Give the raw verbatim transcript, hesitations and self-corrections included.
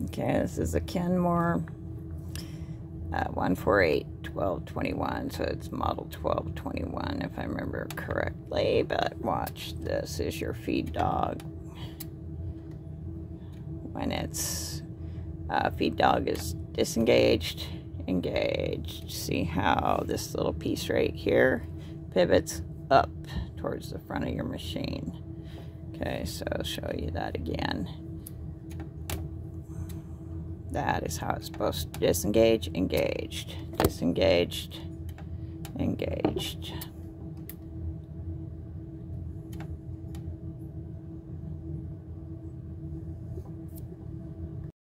Okay, this is a Kenmore uh, one forty-eight twelve twenty-one, so it's model twelve twenty-one if I remember correctly. But watch, this is your feed dog. When its uh, feed dog is disengaged, engaged. See how this little piece right here pivots up towards the front of your machine. Okay, so I'll show you that again. That is how it's supposed to disengage, engaged, disengaged, engaged.